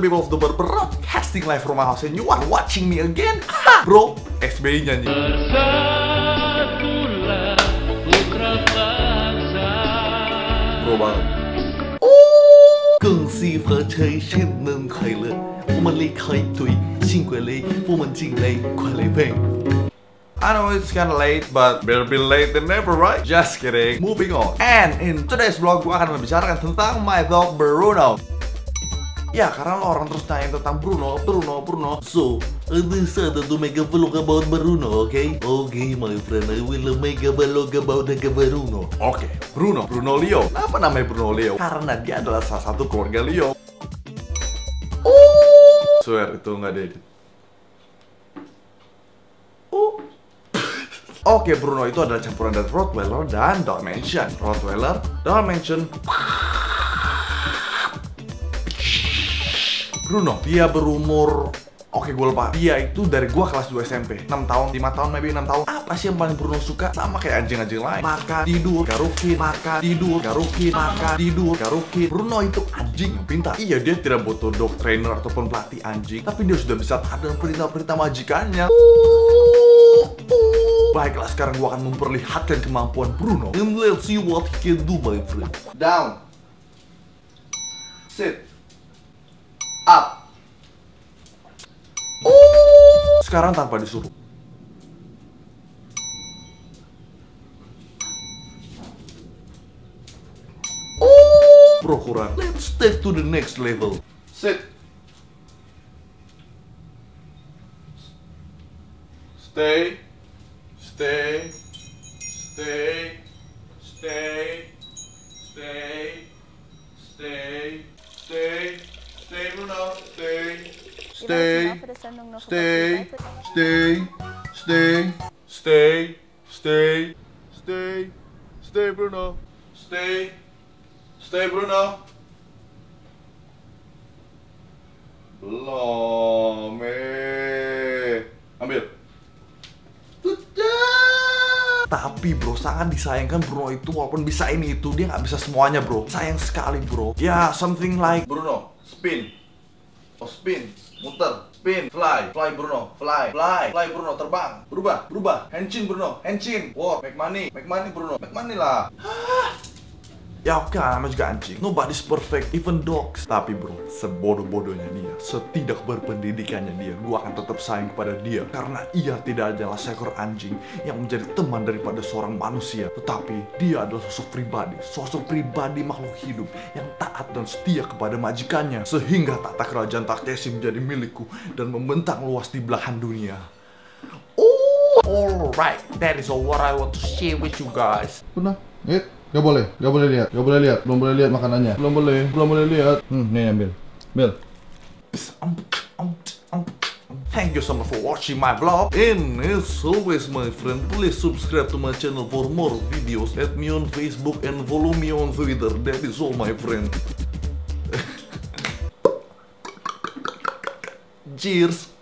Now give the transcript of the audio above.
people of the world, broadcasting live from my house and you are watching me again. Ha! Bro, SBY nyanyi. Bersatulah putra bangsa. Bro banget.更是和谁先能快乐？我们离开对，心快累，我们尽力快乐呗。I know it's kinda late, but better be late than never, right? Just kidding. Moving on. And in today's vlog, gue akan membicarakan tentang my dog Bruno. Ya, karena lo orang terus tanya tentang Bruno. So, this is the mega vlog about Bruno, okay? Okay, my friend, I will make a vlog about the Bruno. Oke, Bruno Leo. Kenapa namanya Bruno Leo? Karena dia adalah salah satu keluarga Leo. Swear, itu nggak ada edit. Oke, Bruno itu adalah campuran dari Rottweiler dan Dalmatian. Bruno, dia berumur... Oke, gue lupa. Dia itu dari gua kelas 2 SMP. 6 tahun, 5 tahun, maybe 6 tahun. Apa sih yang paling Bruno suka? Sama kayak anjing-anjing lain. Makan, tidur, garukin, makan, tidur, garukin, makan, tidur, garukin. Bruno itu anjing yang pintar. Iya, dia tidak butuh dog trainer ataupun pelatih anjing. Tapi dia sudah bisa taat dengan perintah-perintah majikannya. Baiklah, sekarang gua akan memperlihatkan kemampuan Bruno. And let's see what he can do, my friend. Down. Sit. Up. Sekarang tanpa disuruh. Bro, kurang. Let's take to the next level. Sit. Stay. Stay. Stay. Stay. Stay. Stay. Stay. Stay, Bruno. Stay. Stay. Stay. Stay. Stay. Stay. Stay. Stay. Stay, Bruno. Stay. Stay, Bruno. Belum, ambil. Tapi bro, sangat disayangkan Bruno itu walaupun bisa ini itu, dia nggak bisa semuanya bro. Sayang sekali bro. Ya, something like Bruno, spin. Oh, spin, muter, spin, fly, fly Bruno, fly, Bruno, terbang, berubah, henshin Bruno, henshin, war, make money Bruno, make money lah. Ya oke, namanya juga anjing. Nobody's perfect, even dogs. Tapi bro, sebodoh-bodohnya dia, setidak berpendidikannya dia, gua akan tetap sayang kepada dia. Karena ia tidak adalah seekor anjing yang menjadi teman daripada seorang manusia. Tetapi dia adalah sosok pribadi makhluk hidup yang taat dan setia kepada majikannya. Sehingga tata kerajaan Takeshi menjadi milikku dan membentang luas di belahan dunia. Alright, that is all what I want to share with you guys. Pernah? Gak boleh lihat, belum boleh lihat makanannya, belum boleh lihat. Nih ambil. Thank you so much for watching my vlog. And as always, my friend, please subscribe to my channel for more videos. Add me on Facebook and follow me on Twitter. That is all, my friend. Cheers.